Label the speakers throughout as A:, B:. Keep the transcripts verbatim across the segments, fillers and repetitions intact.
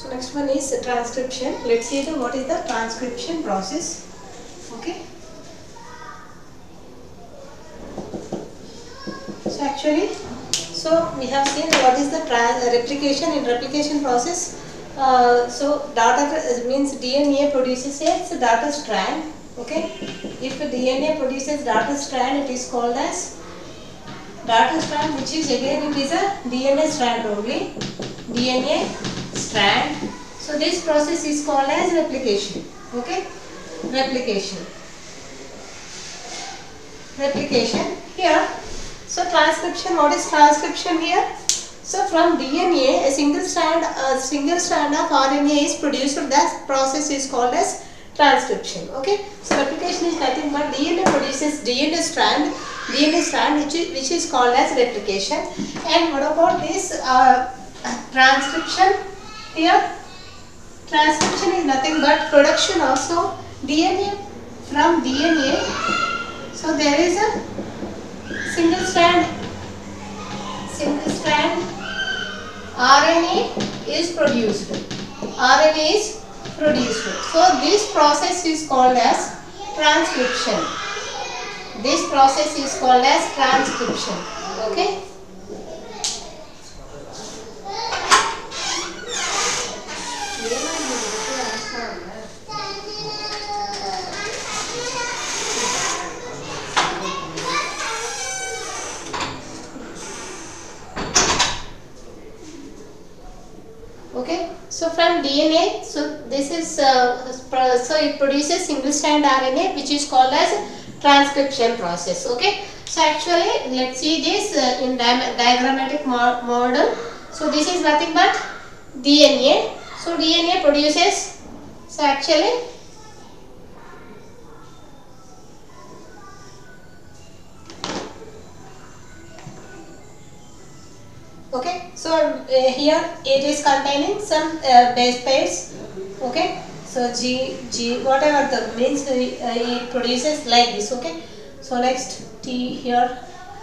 A: So next one is transcription. Let's see the what is the transcription process. Okay. So actually, so we have seen what is the trans replication in replication process. Uh, so data means D N A produces a data strand. Okay. If D N A produces data strand, it is called as data strand, which is again it is a D N A strand only. D N A strand. So this process is called as replication. Okay. Replication. Replication here. So transcription, what is transcription here? So from D N A, a single strand, a single strand of R N A is produced. That process is called as transcription. Okay. So replication is nothing but D N A produces D N A strand, D N A strand which is, which is called as replication. And what about this uh, transcription here? Transcription is nothing but production also D N A from D N A. So there is a single strand, single strand R N A is produced. R N A is produced. So this process is called as transcription. This process is called as transcription. Okay. Okay, so from D N A, so this is uh, so it produces single strand R N A, which is called as transcription process. Okay, so actually let's see this uh, in di diagrammatic mo model. So this is nothing but D N A. So D N A produces. So actually. Okay, so uh, here it is containing some uh, base pairs. Okay, so G, G, whatever the means uh, it produces like this. Okay, so next T here.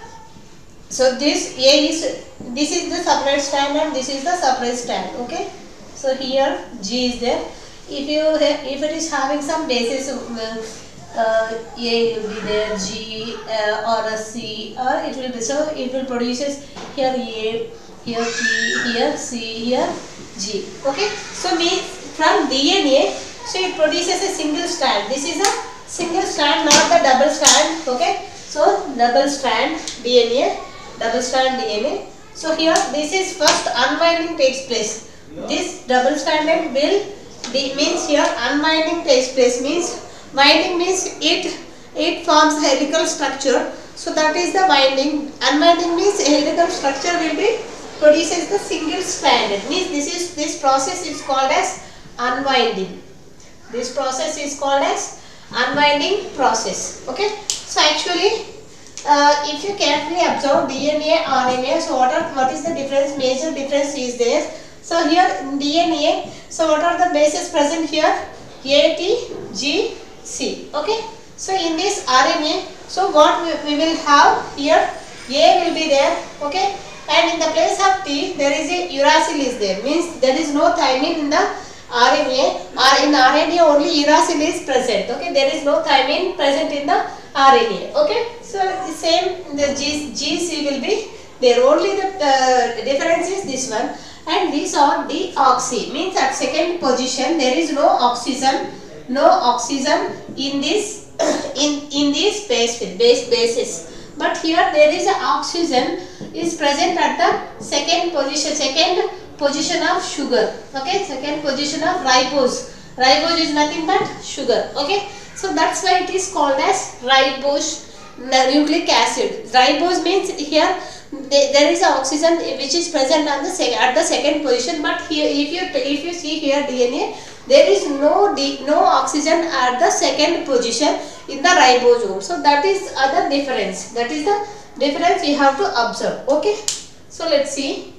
A: So this A is, this is the separate strand and this is the separate strand. Okay, so here G is there. If you if it is having some bases, uh, uh, A will be there, G uh, or a C, or it will be, so it will produces here A, here T, here C, here G. Okay, so means from D N A, so it produces a single strand. This is a single strand, not the double strand. Okay, so double strand D N A, double strand D N A. So here this is first unwinding takes place. This double stranded will be, means here unwinding takes place, means winding means it it forms a helical structure. So that is the winding. Unwinding means a helical structure will be produces the single stranded, means this is this process is called as unwinding. This process is called as unwinding process. Okay, so actually uh, if you carefully observe D N A, R N A, so what are what is the difference? Major difference is there. So here in D N A, so what are the bases present here? A, T, G, C. Okay, so in this R N A, so what we, we will have here, A will be there. Okay, and in the place of T there is a uracil is there, means there is no thymine in the R N A, or in R N A only uracil is present. Okay, there is no thymine present in the R N A. Okay, so the same the G, G C will be there, only the uh, difference is this one. And these are deoxy, means at second position there is no oxygen, no oxygen in this in in this base base basis. But here there is a oxygen is present at the second position, second position of sugar. Okay, second position of ribose. Ribose is nothing but sugar. Okay, so that's why it is called as ribose nucleic acid. Ribose means here there is a oxygen which is present on the at the second position, but here if you if you see here D N A, there is no D, no oxygen at the second position in the ribosome. So that is other difference. That is the difference you have to observe. Okay, so let's see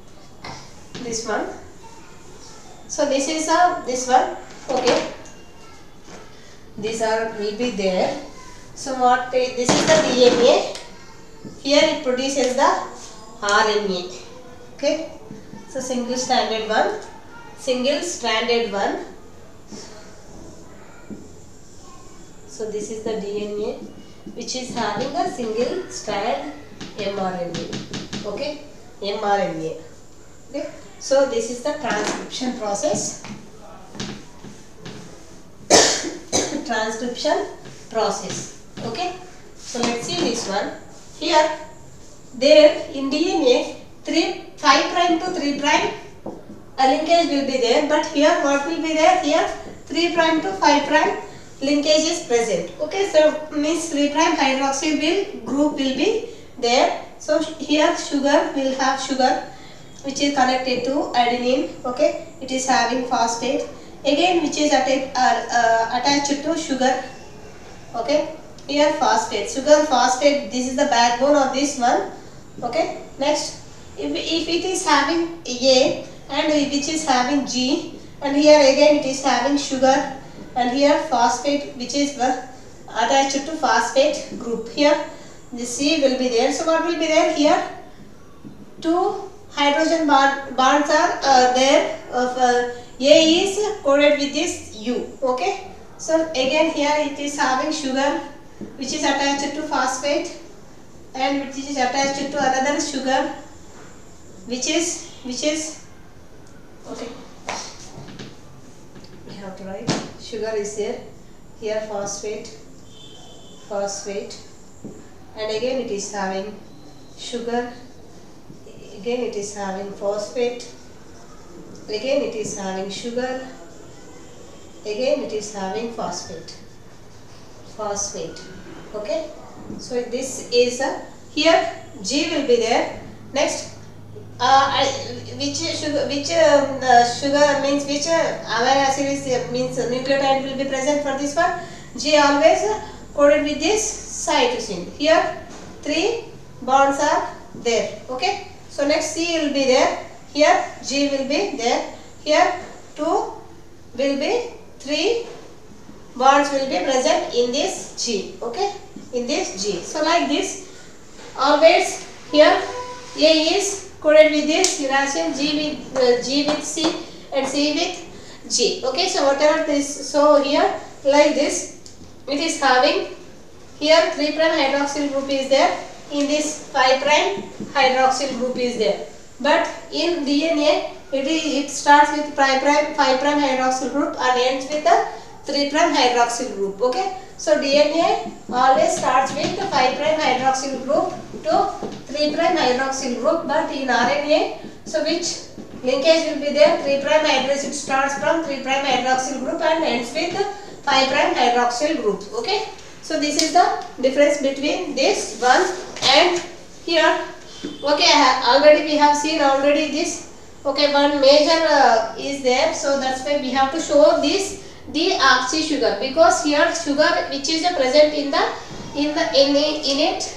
A: this one. So this is a this one. Okay, these are will be there. So what this is the D N A. Here it produces the R N A. Okay, so single stranded one. single stranded one. So this is the D N A which is having a single strand mRNA. Okay, mRNA. Okay, so this is the transcription process. Transcription process. Okay, so let's see this one. Here, there in D N A, three five prime to three prime a linkage will be there, but here what will be there? Here three prime to five prime linkage is present. Okay, so means three prime hydroxyl will group will be there. So here sugar will have sugar which is connected to adenine. Okay, it is having phosphate again which is atta uh, uh, attached to sugar. Okay, here phosphate, sugar, phosphate, this is the backbone of this one. Okay, next if, if it is having A and which is having G, and here again it is having sugar, and here phosphate which is uh, attached to phosphate group. Here the C will be there. So what will be there? Here two hydrogen bond, bonds are uh, there. Of uh, A is coded with this U. Okay, so again here it is having sugar which is attached to phosphate, and which is attached to another sugar which is which is okay, we have to write sugar is there. Here phosphate, phosphate, and again it is having sugar, again it is having phosphate, again it is having sugar, again it is having phosphate, phosphate. Okay, so this is a, here G will be there. Next uh, I, which sugar which um, uh, sugar means which uh, amino acid is uh, means uh, nucleotide will be present for this one. G always uh, coded with this cytosine. Here three bonds are there. Okay, so next C will be there. Here G will be there. Here two will be, three bonds will be present in this G. Okay, in this G. So like this, always here A is coded with this uracil, G with uh, G with C, and C with G. Okay, so whatever this, so here like this, it is having here three prime hydroxyl group is there, in this five prime hydroxyl group is there. But in D N A, it is it starts with five prime five prime hydroxyl group and ends with the three prime hydroxyl group. Okay, so D N A always starts with the five prime hydroxyl group to three prime hydroxyl group, but in R N A, so which linkage will be there? three prime hydroxyl starts from three prime hydroxyl group and ends with five prime hydroxyl group. Okay, so this is the difference between this one and here. Okay, already we have seen already this. Okay, one major uh, is there, so that's why we have to show this deoxy sugar, because here sugar which is uh, present in the in the in, in it.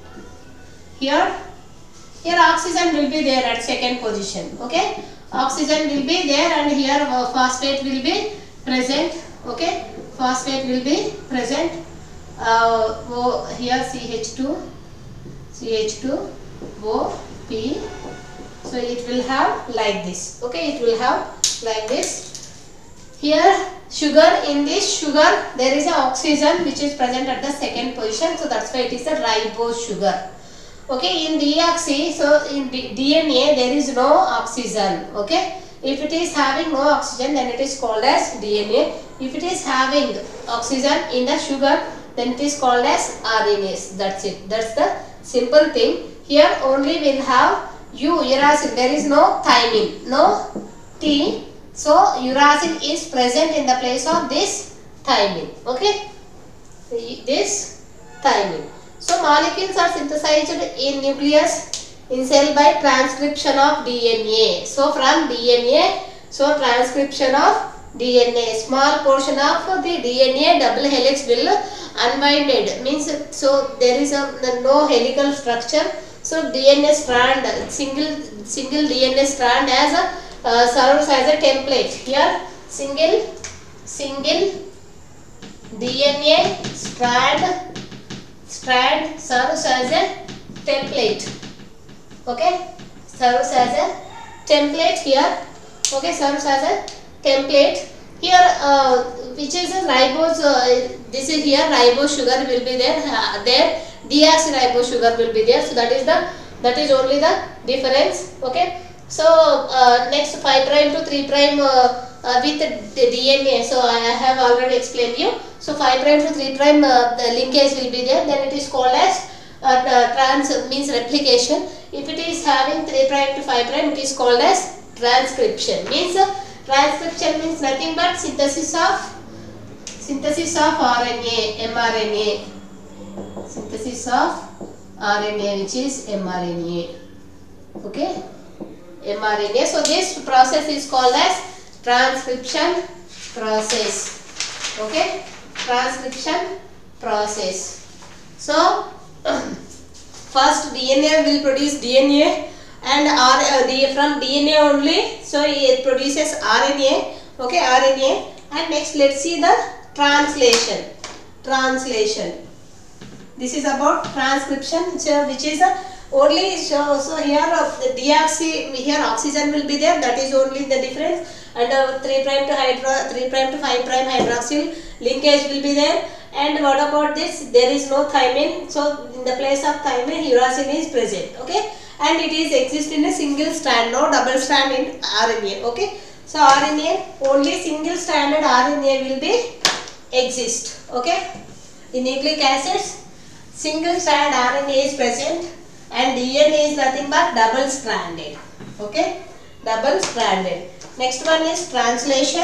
A: Here, here oxygen will be there at second position. Okay, oxygen will be there, and here uh, phosphate will be present. Okay, phosphate will be present. Uh, oh, here C H two, C H two, O, P. So it will have like this. Okay, it will have like this. Here sugar, in this sugar there is an oxygen which is present at the second position. So that's why it is a ribose sugar. Okay, in deoxy, so in D N A there is no oxygen. Okay, if it is having no oxygen, then it is called as D N A. If it is having oxygen in the sugar, then it is called as R N As. That's it. That's the simple thing. Here only will have U, uracil. There is no thymine, no T. So uracil is present in the place of this thymine. Okay, this thymine. So molecules are synthesized in nucleus in cell by transcription of D N A. So from D N A, so transcription of D N A, small portion of the D N A double helix will unwinded, means so there is a no helical structure. So D N A strand, single single D N A strand as a uh, serves as a template. Here single single D N A strand strand serves as a template. Okay, serves as a template here. Okay, serves as a template. Here, uh, which is a ribose, uh, this is here ribose sugar will be there, uh, there deoxyribose sugar will be there. So that is the, that is only the difference. Okay. So uh, next five prime to three prime uh, uh, with the D N A. So I have already explained you. So five prime to three prime uh, the linkage will be there. Then it is called as uh, trans, means replication. If it is having three prime to five prime, it is called as transcription. Means uh, transcription means nothing but synthesis of synthesis of R N A, mRNA. Synthesis of R N A, which is mRNA. Okay. mRNA. So this process is called as transcription process. Okay, transcription process. So first D N A will produce D N A, and R, uh, the, from D N A only, so it produces R N A. Okay, R N A. And next let's see the translation. Translation. This is about transcription, so which is a only, so, so here uh, the deoxy, here oxygen will be there, that is only the difference, and uh, three prime to hydro, three prime to five prime hydroxyl linkage will be there. And what about this? There is no thymine, so in the place of thymine uracil is present. Okay, and it is exist in a single strand, no double strand in R N A. Okay, so R N A, only single stranded R N A will be exist. Okay, in nucleic acids single strand R N A is present, and D N A is nothing but double stranded. Okay, double stranded. Next one is translation.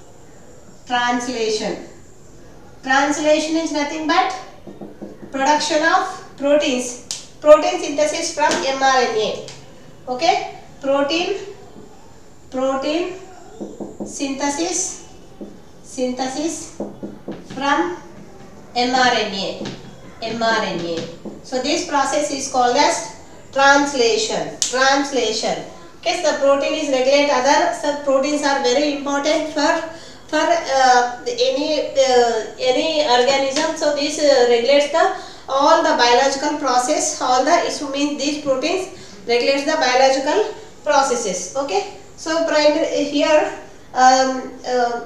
A: Translation. Translation is nothing but production of proteins. Protein synthesis from mRNA. Okay, protein, protein synthesis, synthesis from mRNA. mRNA. So this process is called as translation. Translation. Okay, so the protein is regulate other sub proteins are very important for for uh, any uh, any organism. So this uh, regulates the all the biological process. All the it means these proteins regulates the biological processes. Okay. So primary here um, uh,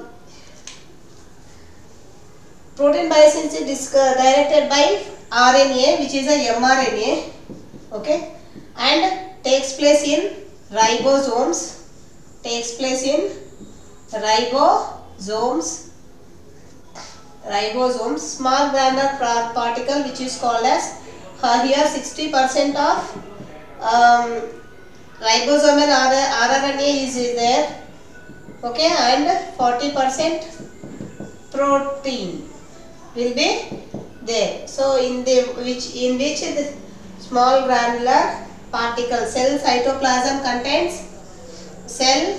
A: protein biosynthesis is uh, directed by R N A, which is a mRNA. Okay, and takes place in ribosomes. Takes place in ribosomes. Ribosomes, small granular particle, which is called as uh, here sixty percent of um, ribosomal R N A is there. Okay, and forty percent protein will be there. So in the which in which the small granular particle cell cytoplasm contains cell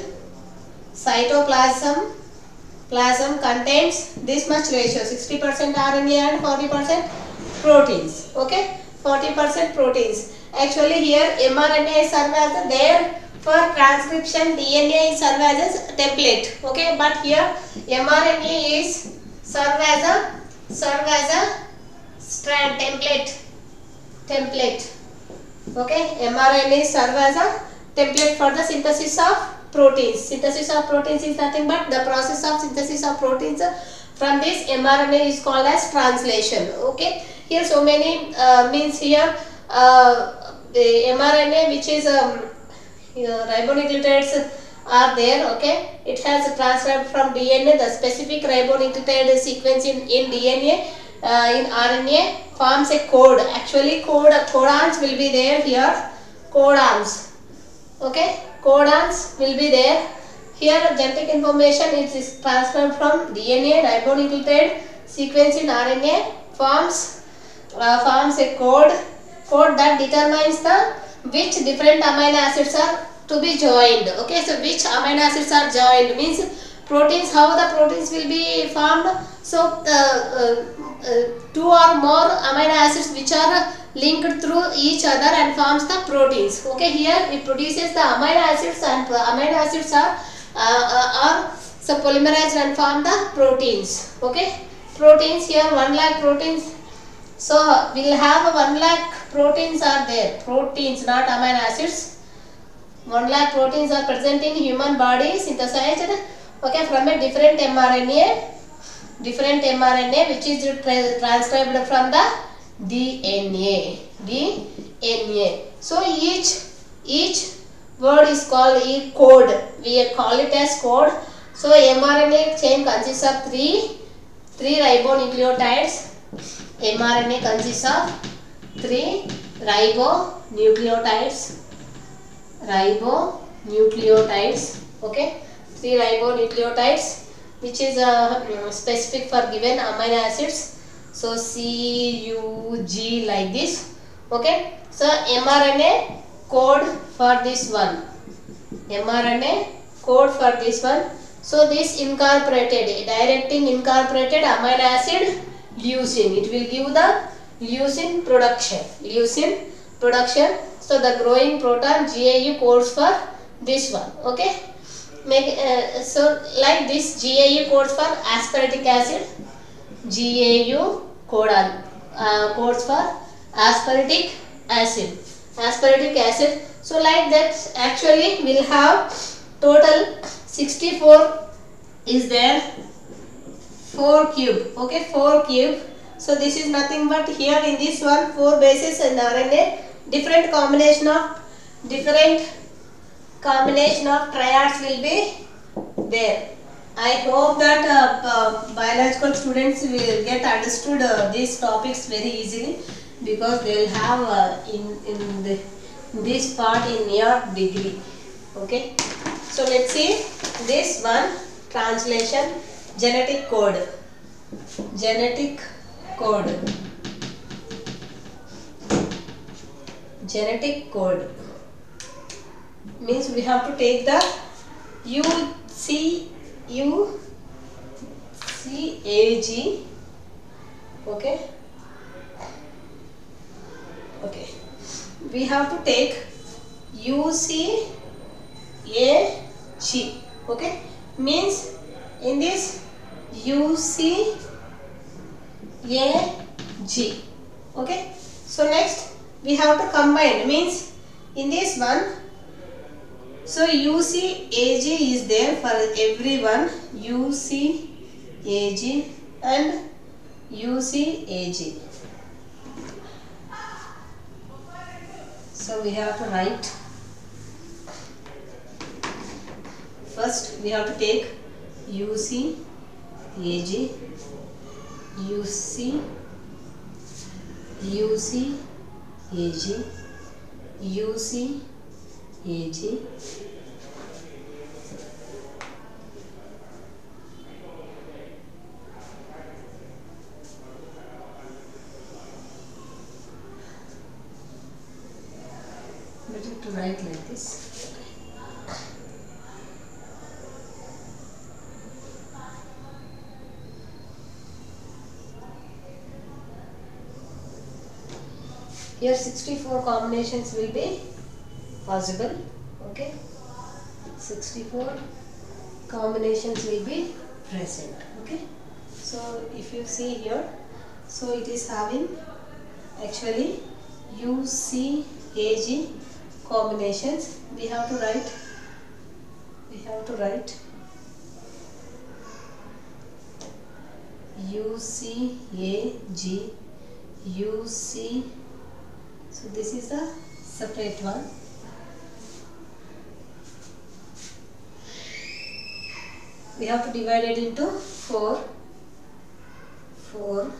A: cytoplasm plasm contains this much ratio, sixty percent R N A and forty percent proteins. Okay, forty percent proteins. Actually here mRNA is served as there for transcription, D N A is served as a template. Okay, but here mRNA is served as a serve as a strand template. Template. Okay, mRNA is serve as a template for the synthesis of proteins. Synthesis of proteins is nothing but the process of synthesis of proteins from this mRNA is called as translation. Okay, here so many uh, means here uh, the mRNA which is um, ribonucleotides are there. Okay, it has transferred from D N A. The specific ribonucleotide sequence in, in D N A uh, in R N A forms a code. Actually code codons will be there here. Codons. Okay, codons will be there. Here genetic information is transferred from D N A ribonucleotide sequence in R N A forms uh, forms a code code that determines the which different amino acids are to be joined. Okay, so which amino acids are joined means proteins, how the proteins will be formed. So uh, uh, uh, two or more amino acids which are linked through each other and forms the proteins. Okay, here it produces the amino acids and uh, amino acids are uh, uh, are so polymerized and form the proteins. Okay, proteins here one lakh proteins. So we will have one lakh proteins are there. Proteins, not amino acids. one lakh proteins are present in human body synthesized, okay, from a different mRNA, different mRNA which is tra transcribed from the D N A, D N A. So each each word is called a code. We call it as code. So mRNA chain consists of three three ribonucleotides. mRNA consists of three ribonucleotides. Ribonucleotides. Okay, three ribonucleotides, which is uh, specific for given amino acids. So C, U, G like this. Okay. So mRNA code for this one. mRNA code for this one. So this incorporated, directing incorporated amino acid leucine. It will give the leucine production. Leucine production. So the growing proton G A U codes for this one. Okay. Make uh, so like this G A U codes for aspartic acid. G A U code uh, codes for aspartic acid. Aspartic acid. So like that, actually we'll have total sixty-four is there, four cube. Okay, four cube. So this is nothing but here in this one four bases in R N A, different combination of different combination of triads will be there. I hope that uh, uh, biological students will get understood uh, these topics very easily, because they will have uh, in in the this part in your degree. Okay, so let's see this one translation. Genetic code. Genetic code. Genetic code means we have to take the U C U C A G. Okay. Okay. We have to take U C A G. Okay. Means in this U C A G. Okay. So next we have to combine, means in this one, so U C A G is there for everyone, U C A G and U C A G. So we have to write, first we have to take U C A G, U C, U C A G, U C A G, better to write like this. Here sixty-four combinations will be possible. Okay, sixty-four combinations will be present. Okay, so if you see here, so it is having actually U C A G combinations. We have to write, we have to write U C A G, U C. So this is the separate one. We have to divide it into four. Four.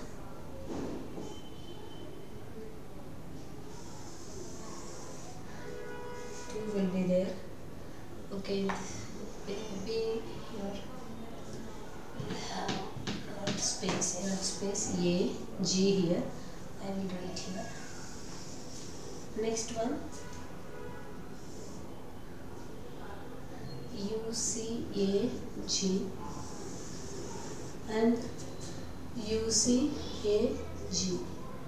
A: Two will be there. Okay, will be here. We have not space, enough space. A, G here. I will write here. Next one, U C A G and U C A G.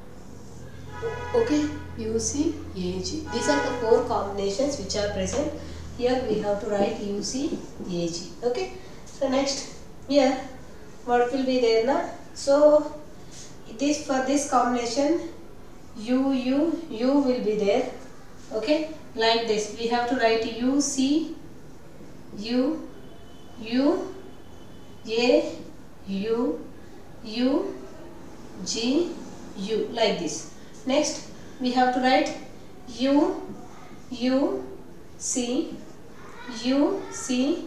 A: Okay, U C A G. These are the four combinations which are present. Here we have to write U C A G. Okay. So next here, what will be there now? So this, for this combination, U, U, U will be there. Okay, like this we have to write U C U U A U U G U, like this. Next we have to write U U C U C.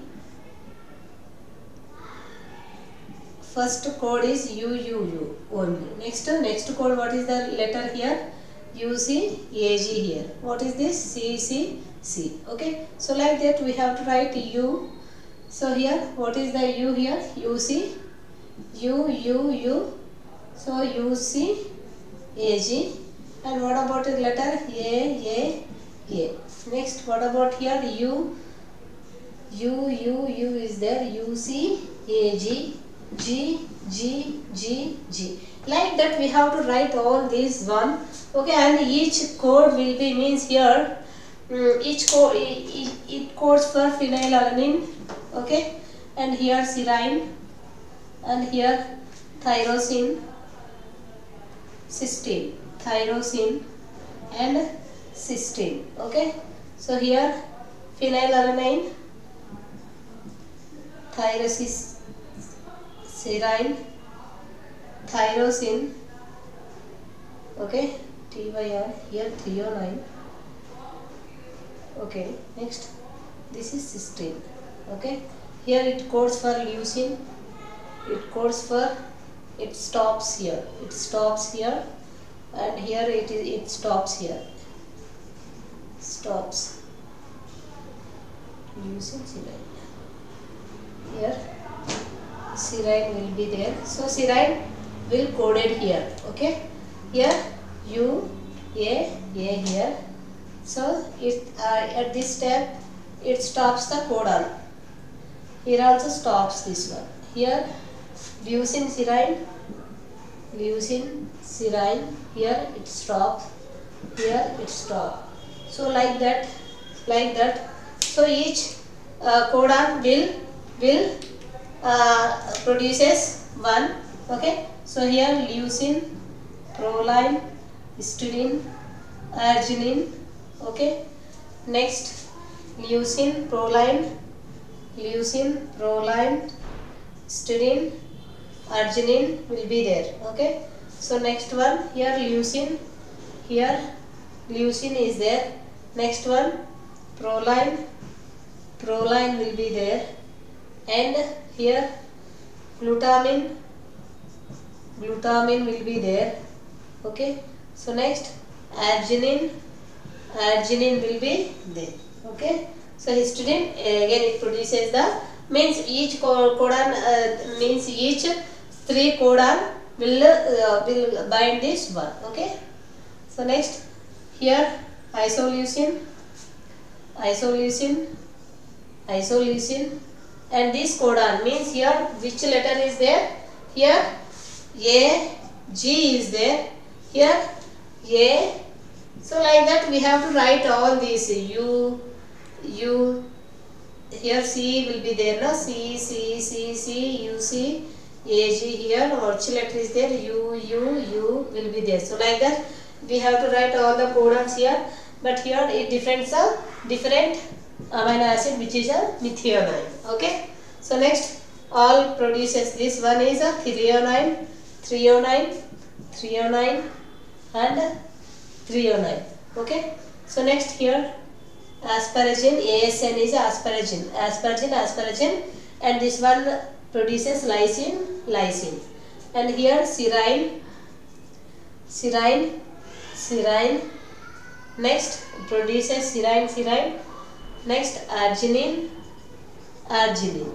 A: First code is U U U only. Next next code, what is the letter here? U C A G here. What is this? C C C. Okay, so like that we have to write U. So here what is the U here? U C U U U. So U C A G. And what about the letter A A A? Next what about here? U U U U is there. U C A G G G G G. Like that we have to write all these one. Okay, and each code will be means here. Um, each code it, it codes for phenylalanine. Okay, and here serine, and here tyrosine, cysteine, tyrosine and cysteine. Okay, so here phenylalanine, tyrosine, serine, tyrosine. Okay, T Y R here threonine. Okay, next this is cysteine. Okay, here it codes for leucine. It codes for, it stops here. It stops here, and here it is. It stops here. Stops. Leucine, serine. Here serine will be there. So serine will coded here. Okay. Here U A A here. So it uh, at this step it stops the codon. Here also stops this one. Here leucine serine, leucine serine. Here it stops. Here it stops. So like that, like that. So each uh, codon will will uh, produces one. Okay. So here leucine, proline, histidine, arginine. Okay. Next leucine, proline, leucine, proline, histidine, arginine will be there. Okay. So next one here leucine, here leucine is there. Next one proline, proline will be there, and here glutamine, glutamine will be there. Okay. So next arginine, arginine will be there. Okay. So histidine again it produces the, means each codon uh, means each three codon will uh, will bind this one. Okay. So next here isoleucine, isoleucine, isoleucine, and this codon means here which letter is there? Here A G is there. Here A. So like that we have to write all these U U. Here C will be there, no? C C C C U C A G. Here which letter is there? U U U will be there. So like that we have to write all the codons here. But here it different uh, different amino acid which is a methionine. Okay. So next all produces this one is a threonine, threonine, threonine and threonine. Okay. So next here asparagine, A S N is asparagine, asparagine, asparagine, and this one produces lysine, lysine, and here serine, serine, serine. Next produces serine, serine. Next arginine, arginine.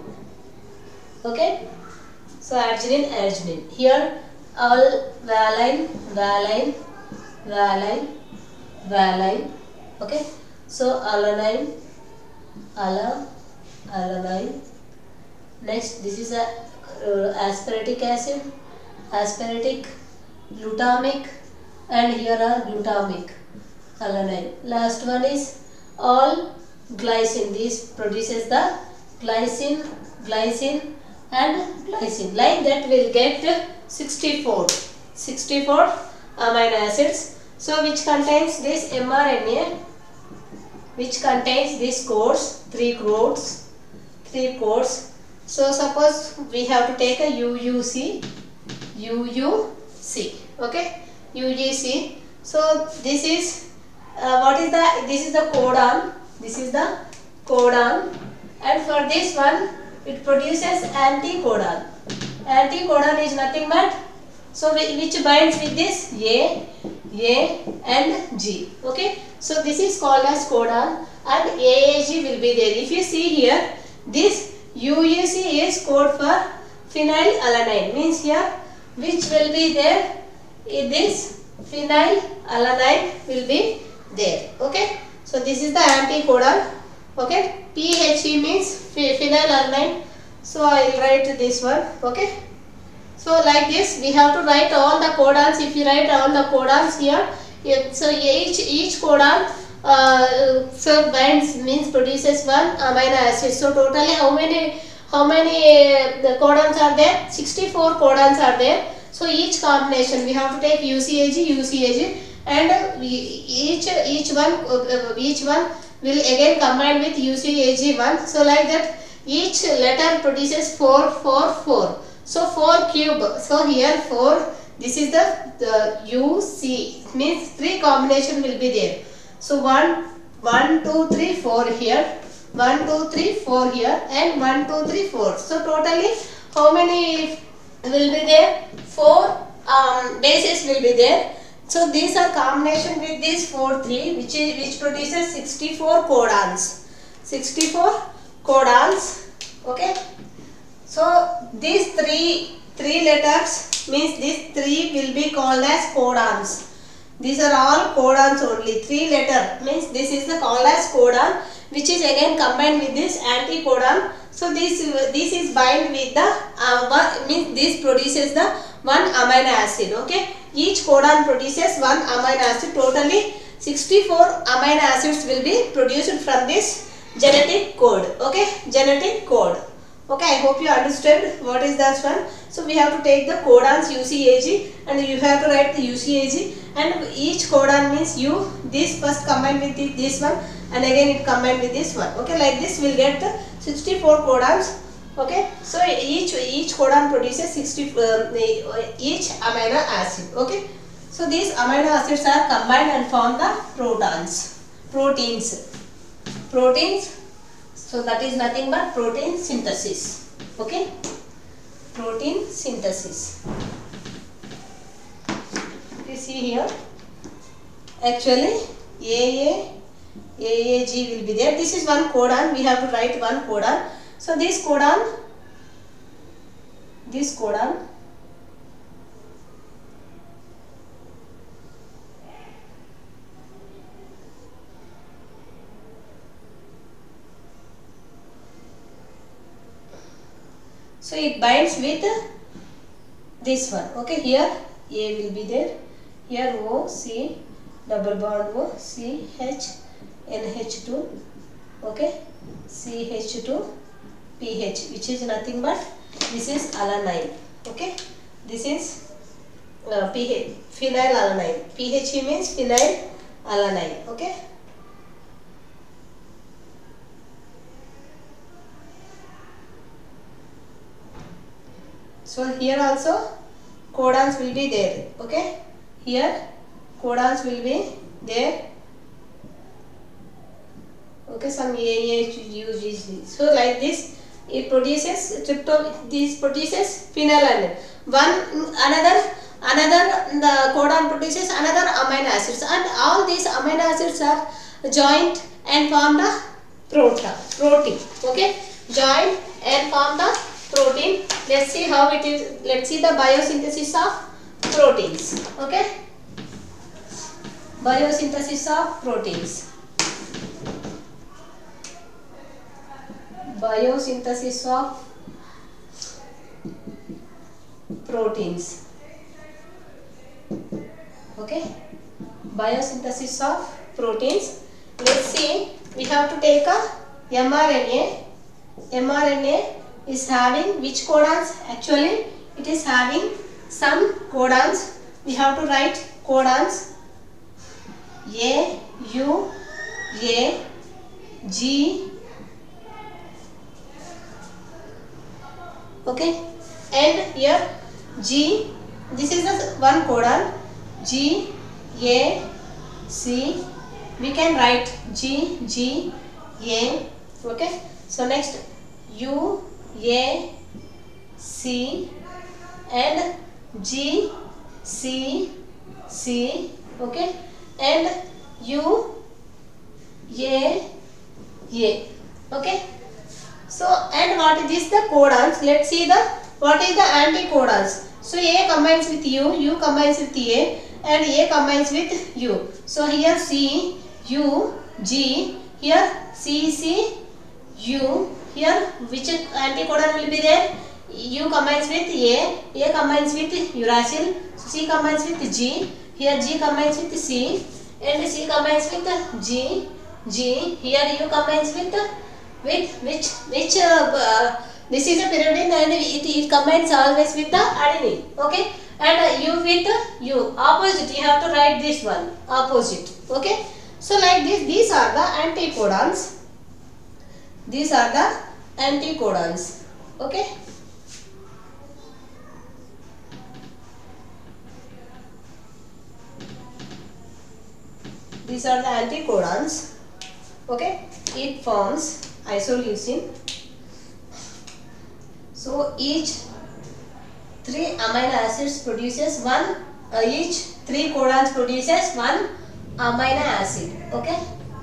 A: Okay. So arginine, arginine. Here all valine, valine, valine, valine. Okay. So alanine, ala, alanine. Next this is a uh, asparatic acid, asparatic, glutamic, and here are glutamic, alanine. Last one is all glycine. This produces the glycine, glycine and glycine. Like that we'll get sixty-four, sixty-four amino acids. So which contains this mRNA, which contains these codes, three codes, three codes. So suppose we have to take a U U C, U U C, okay, U U C. So this is uh, what is the, this is the codon, this is the codon, and for this one it produces anticodon. Anticodon is nothing but, so which binds with this A, A and G, okay. So this is called as codon and A A G will be there. If you see here, this U U C is code for phenylalanine, means here which will be there, this phenylalanine will be there, okay. So this is the anticodon, okay. P H E means phenylalanine, so I will write this one, okay. So like this we have to write all the codons. If you write all the codons here, so each each codon uh, so binds means produces one amino acid. So totally how many how many uh, the codons are there? sixty-four codons are there. So each combination we have to take U C A G, U C A G, and we, each each one uh, each one will again combine with U C A G one. So like that each letter produces four, four, four. So four cube. So here four. This is the, the U C, means three combination will be there. So one, one, two, three, four here. One, two, three, four here, and one, two, three, four. So totally how many will be there? Four um, bases will be there. So these are combination with these four, three, which is which produces sixty-four codons. sixty-four codons, okay. So these three three letters means these three will be called as codons. These are all codons only. Three letter means this is the called as codon, which is again combined with this anticodon. So this this is bind with the uh, one, means this produces the one amino acid, okay. Each codon produces one amino acid. Totally sixty-four amino acids will be produced from this genetic code, okay, genetic code. Okay, I hope you understood what is that one. So we have to take the codons U C A G and you have to write the U C A G, and each codon means U, this first combined with this one and again it combined with this one, okay. Like this we will get the sixty-four codons, okay. So each each codon produces sixty uh, each amino acid, okay. So these amino acids are combined and form the protons, proteins, proteins. So that is nothing but protein synthesis, okay, protein synthesis. You see here, actually A A, A A G will be there. This is one codon, we have to write one codon. So this codon, this codon, so it binds with this one, okay. Here A will be there, here O, C, double bond O, C, H, N H two, okay, C H two, P H, which is nothing but this is alanine, okay. This is uh, P H, phenylalanine. P H E means phenylalanine, okay. So here also codons will be there, okay. Here codons will be there, okay. Some A A U G C. So like this it produces trypto, this produces phenylalanine. One another another the codon produces another amino acids, and all these amino acids are joined and form the protein, protein, okay. Joined and form the protein. Let's see how it is. Let's see the biosynthesis of proteins, okay. Biosynthesis of proteins. Biosynthesis of proteins, okay. Biosynthesis of proteins. Let's see, we have to take a mRNA. mRNA is having which codons? Actually it is having some codons. We have to write codons A, U, A, G, okay, and here G, this is the one codon, G, A, C, we can write G, G, A, okay. So next U, A, C and G, C, C, okay, and U, A, A, okay. So and what is this the codons? Let's see the what is the anticodons. So A combines with U, U combines with A, and A combines with U. So here C, U, G, here C, C, U. Here which anticodon will be there? U combines with A, A combines with uracil, C combines with G, here G combines with C, and C combines with G, G, here U combines with with which which uh, uh, this is a pyrimidine and it, it combines always with the adenine, okay, and uh, U with U, opposite, you have to write this one, opposite, okay. So like this, these are the anticodons, these are the anticodons, okay. These are the anticodons, okay. It forms isoleucine. So each three amino acids produces one, uh, each three codons produces one amino acid, okay.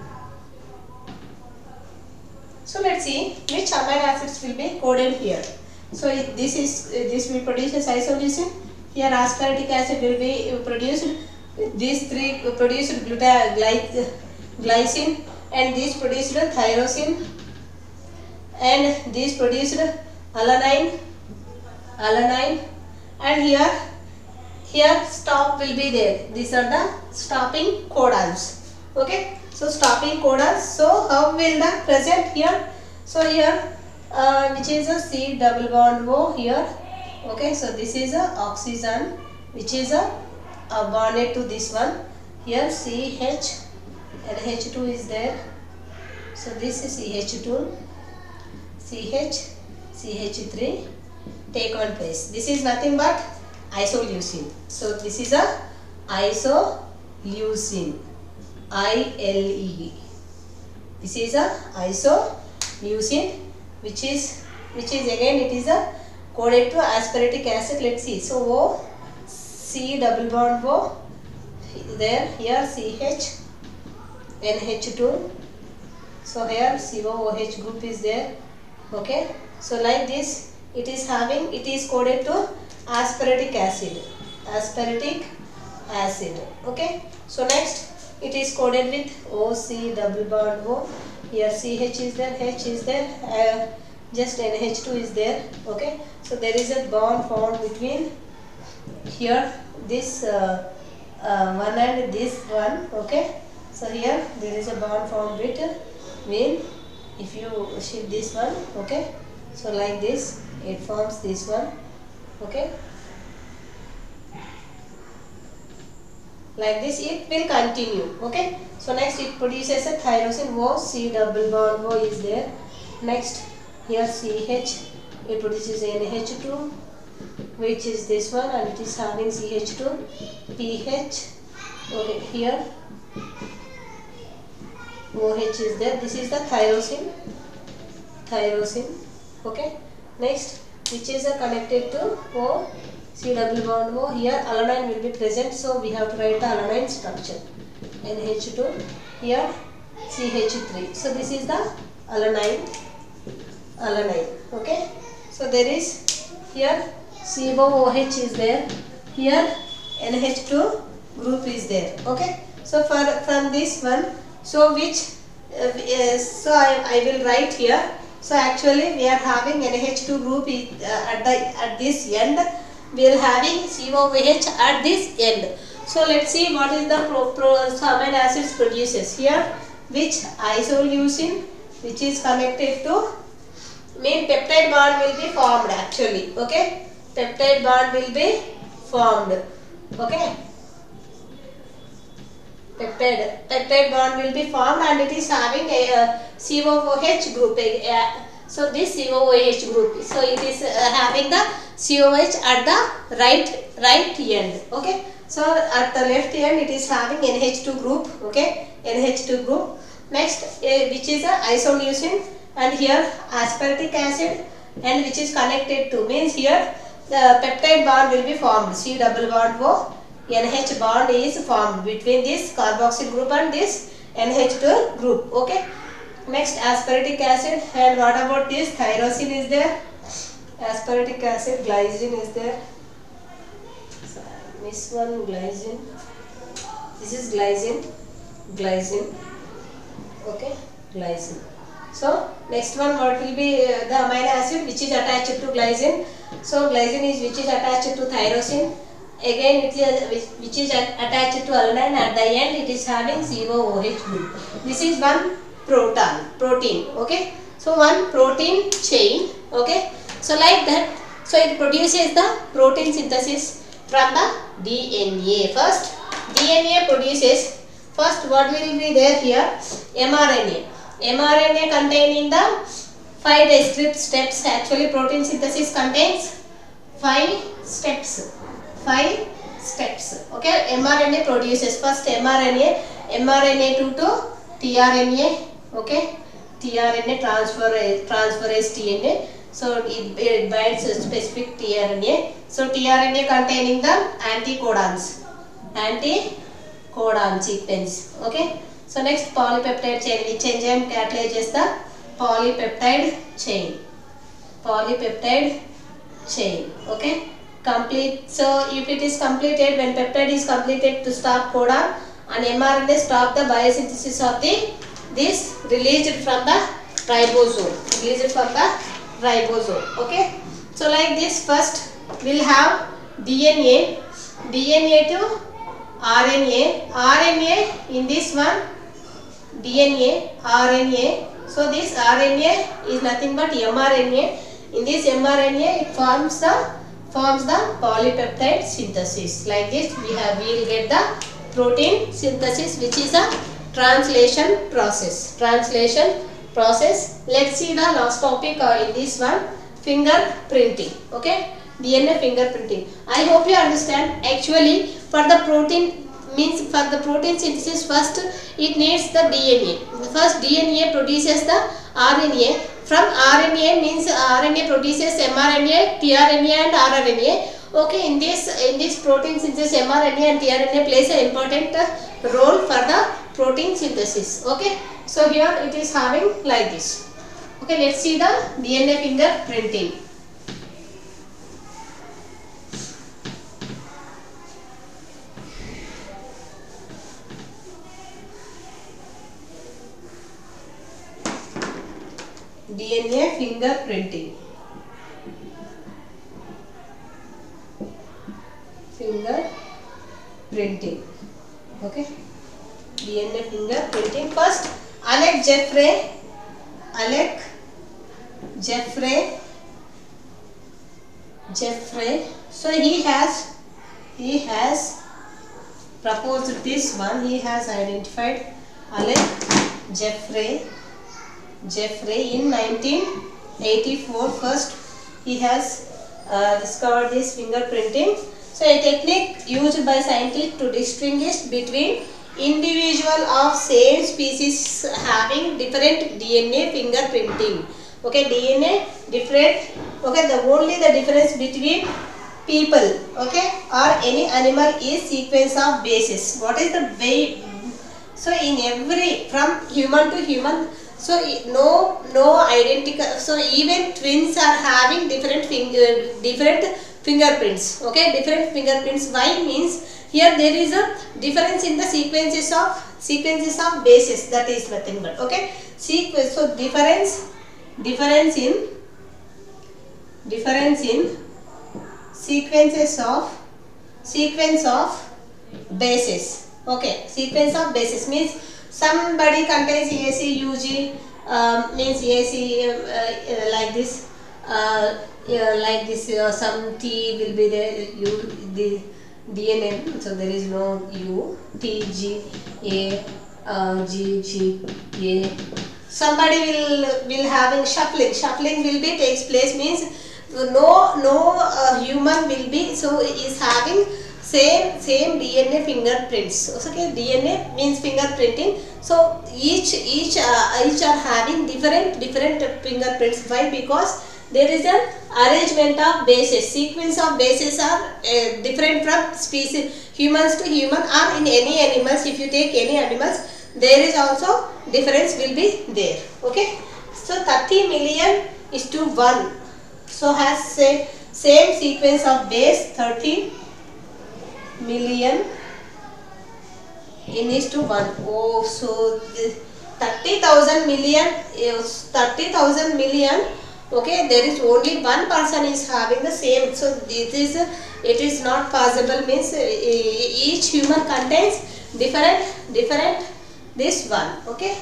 A: So let's see which amino acids will be coded here. So it, this is uh, this will produce isoleucine. Here aspartic acid will be produced. These three produced gluta gly, glycine, and these produced tyrosine, and these produced alanine, alanine, and here here stop will be there. These are the stopping codons, okay. So stopping codons. So how will the present here? So here uh, which is a C double bond O here, okay. So this is a oxygen which is a, a bonded to this one. Here C H and H two is there. So this is C H two, C H, C H three, take one place. This is nothing but isoleucine. So this is a isoleucine, I L E. This is a isoleucine, which is which is again it is a coded to aspartic acid. Let's see. So O, C double bond O, there, here C H, N H two. So here C O O H group is there, okay. So like this it is having, it is coded to aspartic acid, aspartic acid, okay. So next it is coded with O, C double bond O, here C H is there, H is there, uh, just N H two is there, okay. So there is a bond formed between here this uh, uh, one and this one, okay. So here there is a bond formed between, if you shift this one, okay. So like this it forms this one, okay. Like this it will continue, okay. So next it produces a tyrosine O, C double bond O is there. Next here C H, it produces N H two, which is this one, and it is having C H two, P H, okay. Here O H is there. This is the tyrosine, tyrosine, okay. Next, which is a connected to O, C double bond O. Here alanine will be present, so we have to write the alanine structure, N H two. Here C H three. So this is the alanine, alanine, okay. So there is here C O O H is there. Here N H two group is there, okay. So for from this one, so which uh, uh, so I, I will write here. So actually we are having N H two group is, uh, at the at this end. We are having C O O H at this end. So let's see what is the pro, pro amino acids produces here. Which isoleucine, which is connected to, mean peptide bond will be formed actually, okay. Peptide bond will be formed, okay. peptide peptide bond will be formed, and it is having a, a C O O H group. A, a, so this C O O H group, so it is uh, having the C O H at the right right end. Okay, so at the left end it is having N H two group. Okay, N H two group. Next, uh, which is a isoleucine, and here aspartic acid, and which is connected to, means here the peptide bond will be formed. C double bond O, N H bond is formed between this carboxyl group and this N H two group. Okay. Next, aspartic acid, and what about this? Tyrosine is there. Aspartic acid, glycine is there. So, miss one, glycine. This is glycine. Glycine. Okay, glycine. So next one, what will be uh, the amino acid which is attached to glycine? So glycine is which is attached to tyrosine. Again it is which, which is attached to alanine. At the end it is having C O O H group. This is one proton protein. Okay. So one protein chain. Okay. So like that. So it produces the protein synthesis from the D N A. First D N A produces. First, what will be there here? mRNA. mRNA containing the five discrete steps. Actually, protein synthesis contains five steps. Five steps. Okay, mRNA produces first mRNA, mRNA two to tRNA. Okay, tRNA transfer transferase D N A. So it, it binds a specific tRNA. So tRNA containing the anticodons. Anti codon sequence. Okay. So next, polypeptide chain. Which enzyme catalyzes the polypeptide chain? Polypeptide chain. Okay. Complete. So if it is completed, when peptide is completed to stop codon, and mRNA stop the biosynthesis of the this released from the ribosome. Released from the ribosome. Okay. So like this, first we'll have D N A. D N A to R N A, R N A in this one, D N A, R N A. So this R N A is nothing but mRNA. In this mRNA, it forms the forms the polypeptide synthesis. Like this, we have we will get the protein synthesis, which is a translation process. Translation process. Let's see the last topic uh, in this one, fingerprinting. Okay. D N A fingerprinting. I hope you understand. Actually, for the protein means for the protein synthesis, first it needs the D N A. First D N A produces the R N A. From R N A means R N A produces mRNA, tRNA and R N A. Okay, in this in this protein synthesis, mRNA and tRNA plays an important role for the protein synthesis. Okay, so here it is having like this. Okay, let's see the D N A fingerprinting. D N A fingerprinting. Fingerprinting. Okay. D N A fingerprinting. First, Alec Jeffrey. Alec Jeffrey. Jeffrey. So he has he has proposed this one. He has identified Alec Jeffrey. Jeffrey in nineteen eighty-four. First he has uh, discovered this fingerprinting. So a technique used by scientists to distinguish between individual of same species having different D N A fingerprinting. Okay, D N A different. Okay, the only the difference between people, okay, or any animal is sequence of bases. What is the way? So in every, from human to human, so no no identical. So even twins are having different finger different fingerprints. Okay, different fingerprints. Why means here there is a difference in the sequences of sequences of bases. That is nothing but okay sequence. So difference difference in difference in sequences of sequence of bases. Okay, sequence of bases means somebody contains A C U G, um, means A C uh, uh, like this, uh, uh, like this. Uh, some T will be there. You the D N A, so there is no U, T, G, A, uh, G, G, A. Somebody will will having shuffling. Shuffling will be takes place means no no uh, human will be so is having same same D N A fingerprints. Okay, D N A means fingerprinting. So each each uh, each are having different different fingerprints. Why? Because there is an arrangement of bases. Sequence of bases are uh, different from species, humans to human, or in any animals. If you take any animals, there is also difference will be there. Okay, so thirty million is to one. So has say same sequence of base thirty million in is to one. Oh, so thirty thousand million is thirty thousand million. Okay, there is only one person is having the same. So it is it is not possible. Means each human contains different different this one. Okay.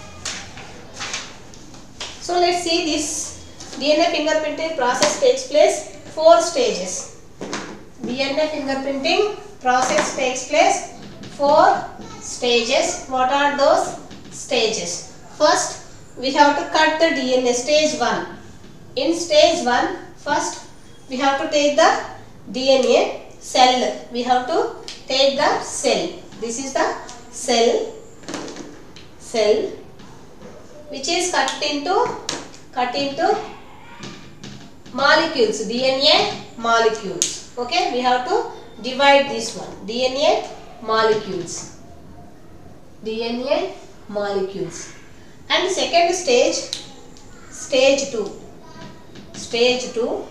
A: So let's see this D N A fingerprinting process takes place four stages. D N A fingerprinting process takes place four stages. What are those stages? First, we have to cut the D N A, stage one. In stage one, first we have to take the D N A cell. We have to take the cell. This is the cell, cell which is cut into cut into molecules, D N A molecules. Okay, we have to divide this one, D N A molecules, D N A molecules. And second stage, stage two. Stage two.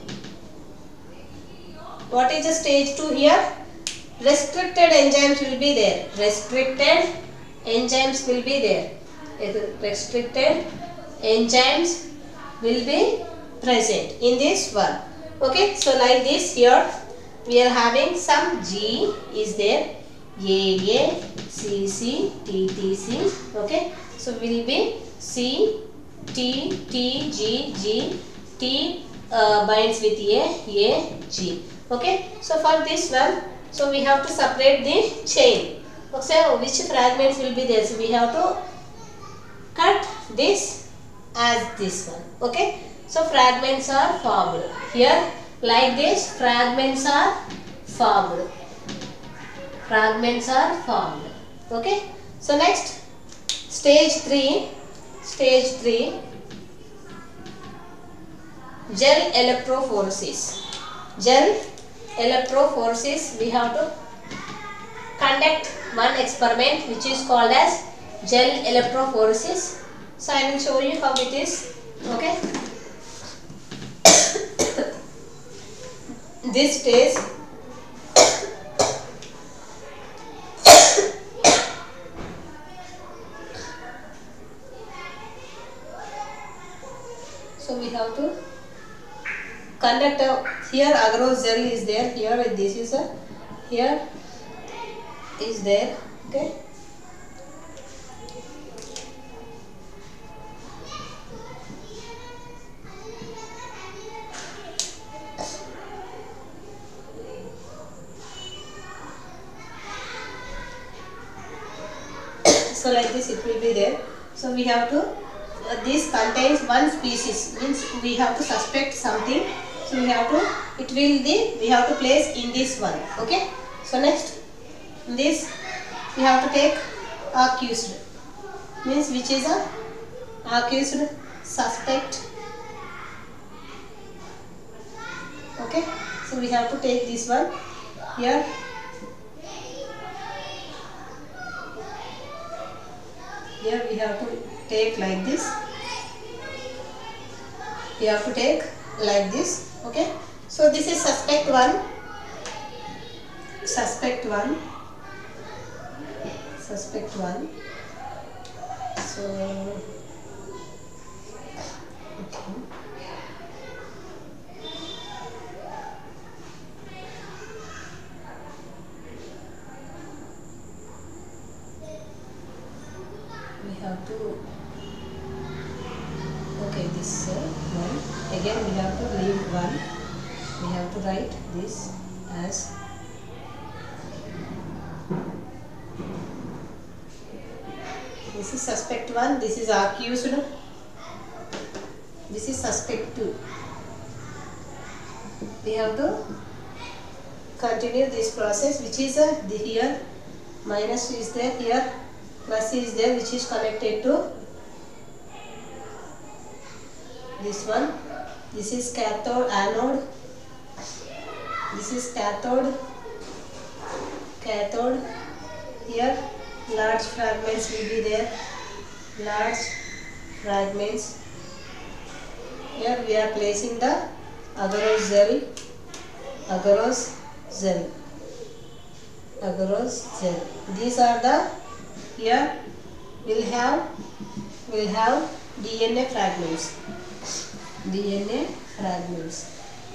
A: What is the stage two here? Restricted enzymes will be there. Restricted enzymes will be there. Restricted enzymes will be present in this one. Okay, so like this here we are having some G is there, A A, C C, T T C. Okay, so will be C, T, T, G, G, T uh, binds with A, A, G. Okay, so for this one, so we have to separate the chain. Okay, so which fragments will be there? So we have to cut this as this one. Okay, so fragments are formed here like this. Fragments are formed. Fragments are formed. Okay, so next stage three. Stage three. Gel electrophoresis. Gel electrophoresis. We have to conduct one experiment which is called as gel electrophoresis. So I will show you how it is. Okay. This stage so we have to conduct a, here agarose gel is there, here this is a, here is there. Okay, so like this it will be there. So we have to uh, this contains one species, means we have to suspect something. So we have to, it will be, we have to place in this one. Okay, so next this we have to take accused, means which is a accused, suspect. Okay, so we have to take this one here. Here we have to take like this. We have to take like this. Okay, so this is suspect one. Suspect one. Suspect one. So okay. We have to, okay, this uh, one, again we have to leave one, we have to write this as this is suspect one, this is accused, this is suspect two. We have to continue this process, which is uh, the here minus is there, here plus is there, which is connected to this one. This is cathode, anode, this is cathode, cathode. Here large fragments will be there, large fragments. Here we are placing the agarose gel, agarose gel, agarose gel. These are the, here will have will have D N A fragments, D N A fragments.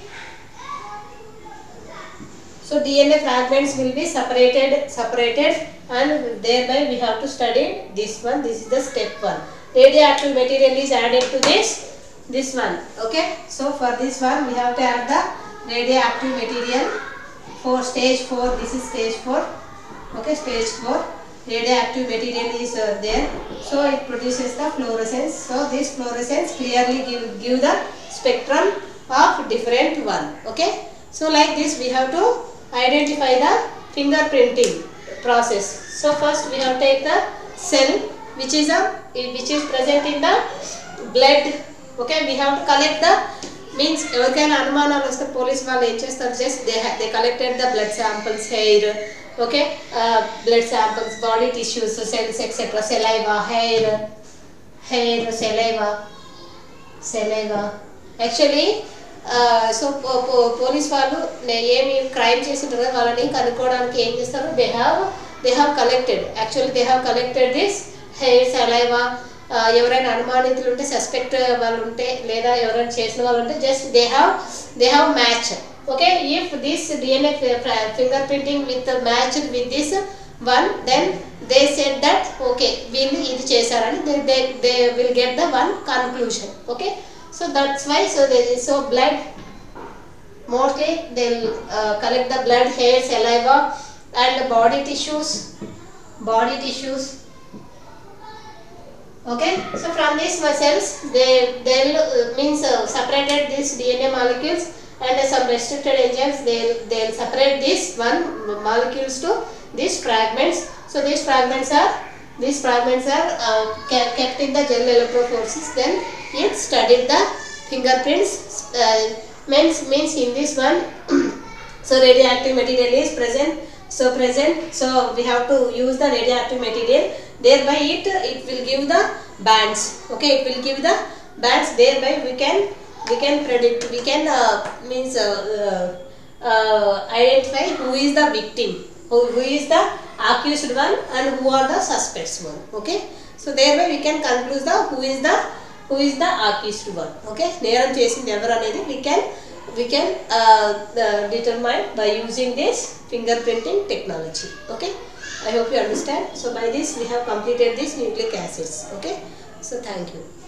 A: So D N A fragments will be separated, separated, and thereby we have to study this one. This is the step one. Radioactive material is added to this, this one. Okay. So for this one, we have to add the radioactive material for stage four. This is stage four. Okay, stage four. Radioactive material is uh, there. So it produces the fluorescence. So this fluorescence clearly give give the spectrum of different one. Okay. So like this, we have to identify the fingerprinting process. So first we have to take the cell which is a which is present in the blood. Okay, we have to collect the, means ఎవరికైనా అనుమానాలు వస్తే police వాళ్ళు ఏం చేస్తారు, just they they collected the blood samples, hair, okay, blood samples, body tissues, cells etcetera, saliva, hair, hair, saliva, saliva. Actually so police వాళ్ళు ఏమి crime చేసి ఉంటారు కదా, వాళ్ళని కనుక్కోవడానికి ఏం చేస్తారు, they have they have collected, actually they have collected this hair, saliva. ఎవరైనా అనుమానితులు ఉంటే, సస్పెక్ట్ వాళ్ళు ఉంటే, లేదా ఎవరైనా చేసిన వాళ్ళు ఉంటే, just they have they have match. Okay, if this DNA finger printing with match with this one, then they said that okay వీళ్ళు ఇది చేశారని, they they they will get the one conclusion. Okay, so that's why, so they, so blood mostly they'll uh, collect the blood, hair, saliva and body tissues, body tissues. Okay, so from these cells they they'll uh, means uh, separated these D N A molecules, and uh, some restricted enzymes they'll they'll separate these one molecules to these fragments. So these fragments are these fragments are uh, kept in the gel electrophoresis. Then it studied the fingerprints. Uh, means means in this one, so radioactive material is present. So present. So we have to use the radioactive material. Thereby it it will give the bands. Okay, it will give the bands. Thereby we can we can predict. We can uh, means uh, uh, uh, identify who is the victim, who who is the accused one, and who are the suspects one. Okay, so thereby we can conclude the who is the who is the accused one. Okay, నేరం చేసింది ఎవరు అనేది we can we can uh, uh, determine by using this fingerprinting technology. Okay, I hope you understand. So by this we have completed this nucleic acids. Okay, so thank you.